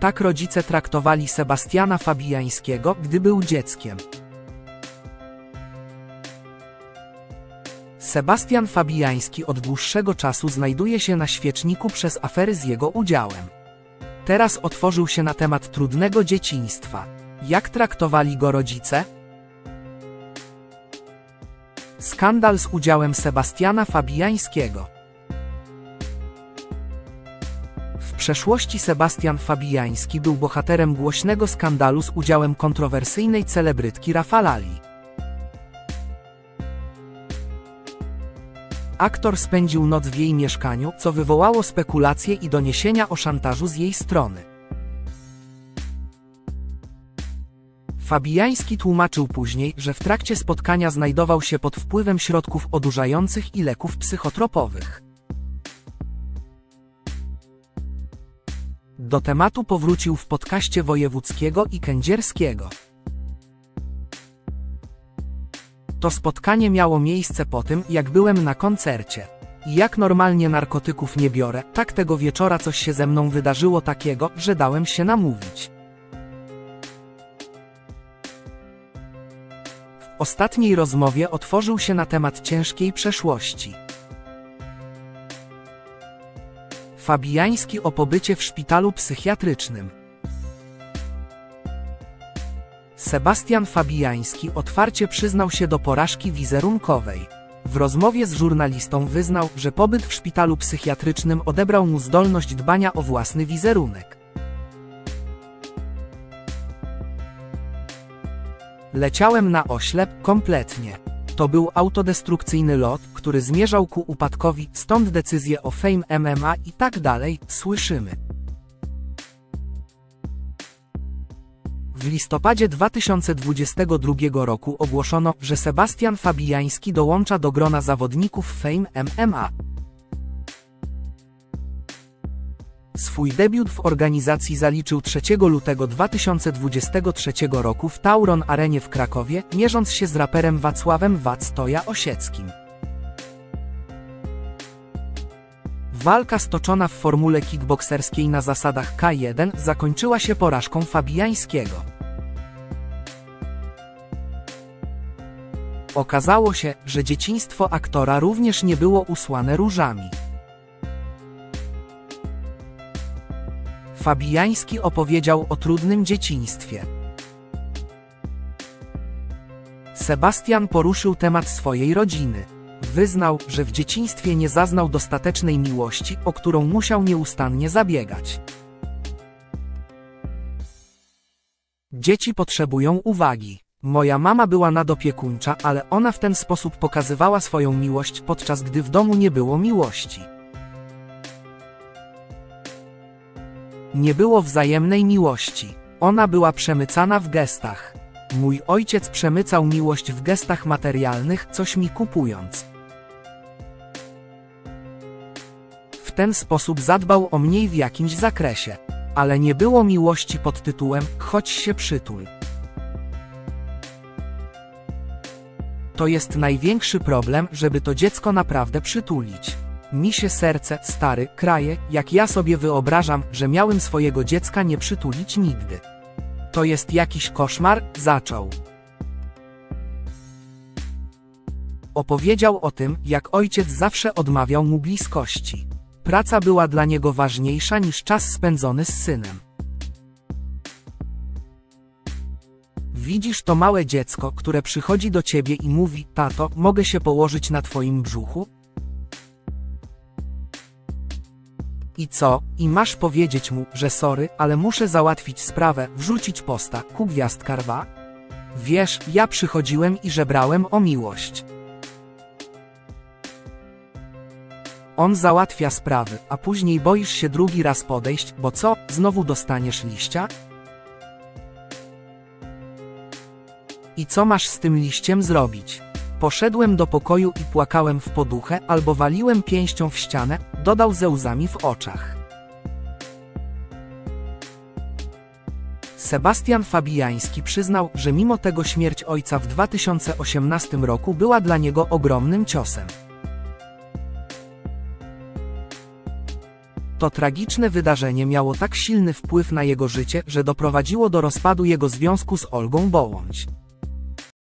Tak rodzice traktowali Sebastiana Fabijańskiego, gdy był dzieckiem. Sebastian Fabijański od dłuższego czasu znajduje się na świeczniku przez afery z jego udziałem. Teraz otworzył się na temat trudnego dzieciństwa. Jak traktowali go rodzice? Skandal z udziałem Sebastiana Fabijańskiego. W przeszłości Sebastian Fabijański był bohaterem głośnego skandalu z udziałem kontrowersyjnej celebrytki Rafalali. Aktor spędził noc w jej mieszkaniu, co wywołało spekulacje i doniesienia o szantażu z jej strony. Fabijański tłumaczył później, że w trakcie spotkania znajdował się pod wpływem środków odurzających i leków psychotropowych. Do tematu powrócił w podcaście Wojewódzkiego i Kędzierskiego. To spotkanie miało miejsce po tym, jak byłem na koncercie. I jak normalnie narkotyków nie biorę, tak tego wieczora coś się ze mną wydarzyło takiego, że dałem się namówić. W ostatniej rozmowie otworzył się na temat ciężkiej przeszłości. Fabijański o pobycie w szpitalu psychiatrycznym. Sebastian Fabijański otwarcie przyznał się do porażki wizerunkowej. W rozmowie z żurnalistą wyznał, że pobyt w szpitalu psychiatrycznym odebrał mu zdolność dbania o własny wizerunek. Leciałem na oślep, kompletnie. To był autodestrukcyjny lot, który zmierzał ku upadkowi, stąd decyzje o Fame MMA i tak dalej, słyszymy. W listopadzie 2022 roku ogłoszono, że Sebastian Fabijański dołącza do grona zawodników Fame MMA. Swój debiut w organizacji zaliczył 3 lutego 2023 roku w Tauron Arenie w Krakowie, mierząc się z raperem Wacławem Wactoja Osieckim. Walka stoczona w formule kickbokserskiej na zasadach K1 zakończyła się porażką Fabijańskiego. Okazało się, że dzieciństwo aktora również nie było usłane różami. Fabijański opowiedział o trudnym dzieciństwie. Sebastian poruszył temat swojej rodziny. Wyznał, że w dzieciństwie nie zaznał dostatecznej miłości, o którą musiał nieustannie zabiegać. Dzieci potrzebują uwagi. Moja mama była nadopiekuńcza, ale ona w ten sposób pokazywała swoją miłość, podczas gdy w domu nie było miłości. Nie było wzajemnej miłości. Ona była przemycana w gestach. Mój ojciec przemycał miłość w gestach materialnych, coś mi kupując. W ten sposób zadbał o mnie w jakimś zakresie. Ale nie było miłości pod tytułem „chodź się przytul”. To jest największy problem, żeby to dziecko naprawdę przytulić. Mi się serce, stary, kraje, jak ja sobie wyobrażam, że miałem swojego dziecka nie przytulić nigdy. To jest jakiś koszmar, zaczął. Opowiedział o tym, jak ojciec zawsze odmawiał mu bliskości. Praca była dla niego ważniejsza niż czas spędzony z synem. Widzisz to małe dziecko, które przychodzi do ciebie i mówi: tato, mogę się położyć na twoim brzuchu? I co? I masz powiedzieć mu, że sorry, ale muszę załatwić sprawę, wrzucić posta, ku gwiazdka rwa? Wiesz, ja przychodziłem i żebrałem o miłość. On załatwia sprawy, a później boisz się drugi raz podejść, bo co, znowu dostaniesz liścia? I co masz z tym liściem zrobić? Poszedłem do pokoju i płakałem w poduchę, albo waliłem pięścią w ścianę, dodał ze łzami w oczach. Sebastian Fabijański przyznał, że mimo tego śmierć ojca w 2018 roku była dla niego ogromnym ciosem. To tragiczne wydarzenie miało tak silny wpływ na jego życie, że doprowadziło do rozpadu jego związku z Olgą Bołądź.